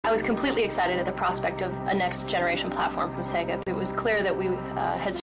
I was completely excited at the prospect of a next generation platform from Sega. It was clear that we had